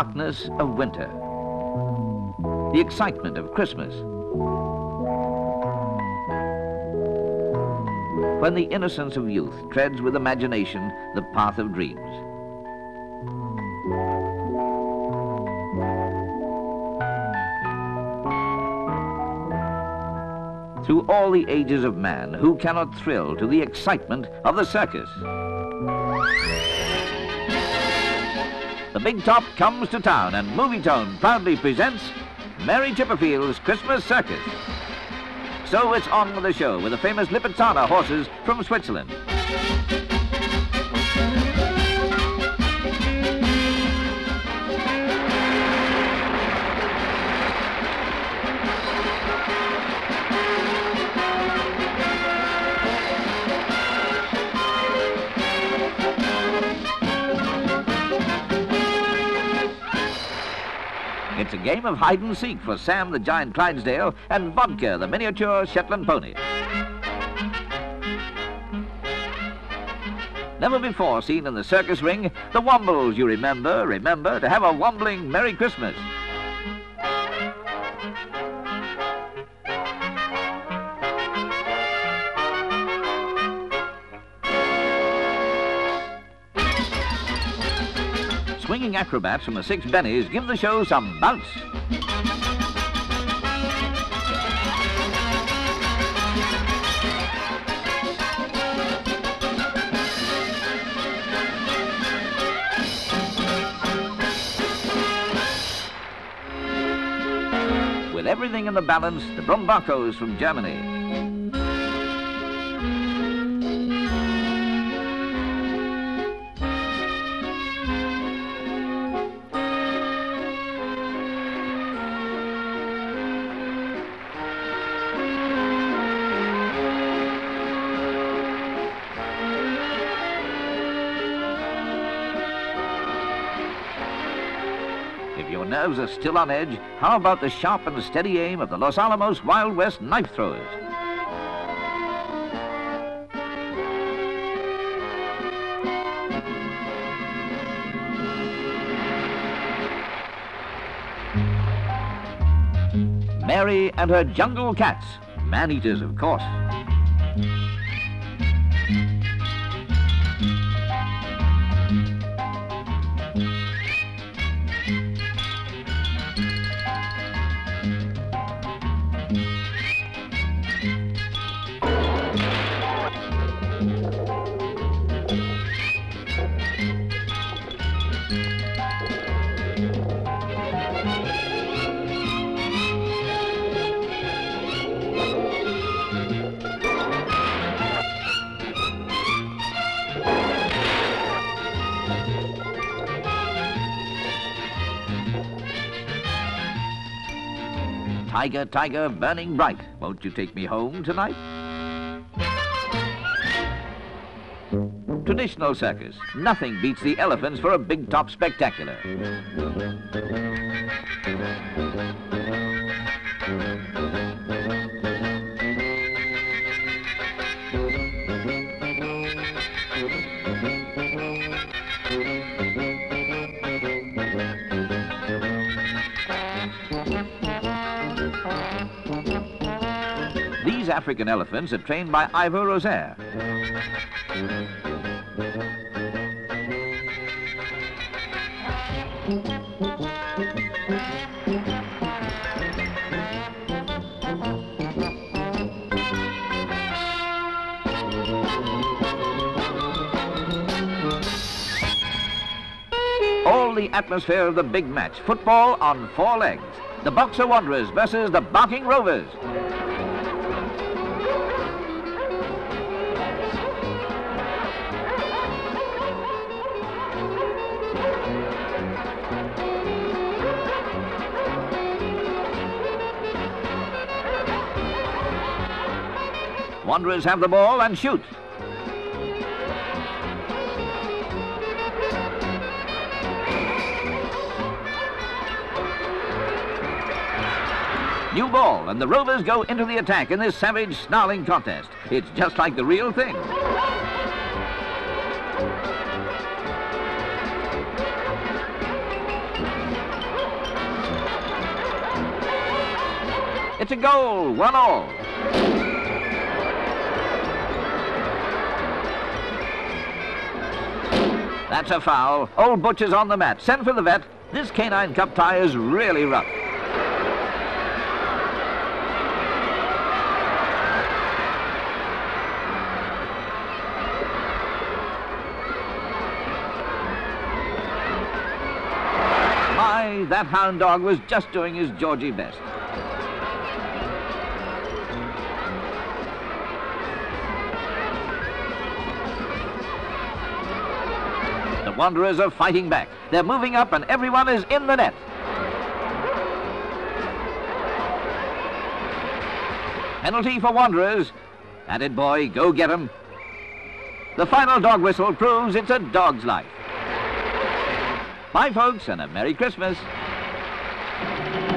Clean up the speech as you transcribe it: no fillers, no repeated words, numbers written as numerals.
darkness of winter, the excitement of Christmas, when the innocence of youth treads with imagination the path of dreams. Through all the ages of man, who cannot thrill to the excitement of the circus? The big top comes to town, and Movietone proudly presents Merry Chipperfield's Christmas Circus. So it's on with the show with the famous Lipizzaner horses from Switzerland. It's a game of hide and seek for Sam the giant Clydesdale and Vodka the miniature Shetland pony. Never before seen in the circus ring, the Wombles, you remember to have a wombling Merry Christmas. Swinging acrobats from the 6 bennies give the show some bounce. With everything in the balance, the Brumbacos from Germany. If your nerves are still on edge, how about the sharp and steady aim of the Los Alamos Wild West knife throwers? Mary and her jungle cats, man-eaters of course. Tiger, tiger, burning bright, won't you take me home tonight? Traditional circus. Nothing beats the elephants for a big top spectacular. These African elephants are trained by Ivo Rosaire. All the atmosphere of the big match, football on 4 legs. The Boxer Wanderers versus the Barking Rovers. Wanderers have the ball and shoot. New ball, and the Rovers go into the attack in this savage, snarling contest. It's just like the real thing. It's a goal, 1-1. That's a foul. Old Butcher's on the mat. Send for the vet. This Canine Cup Tie is really rough. My, that hound dog was just doing his Georgie best. The Wanderers are fighting back. They're moving up and everyone is in the net. Penalty for Wanderers. At it, boy, go get 'em. The final dog whistle proves it's a dog's life. Bye, folks, and a Merry Christmas.